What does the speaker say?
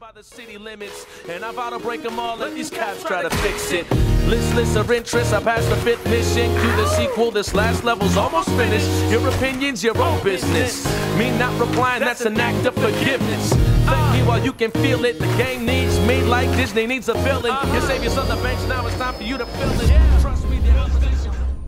by the city limits, and I vow to break them all if these cops try to fix it. Listless of interest, I passed the 5th mission. Cue the sequel, this last level's almost finished. Your opinion's your own business. Me not replying, that's an act of forgiveness. Thank me while you can feel it. The game needs me like Disney needs a villain. You save yourself the bench, now it's time for you to fill it. Trust me, the opposition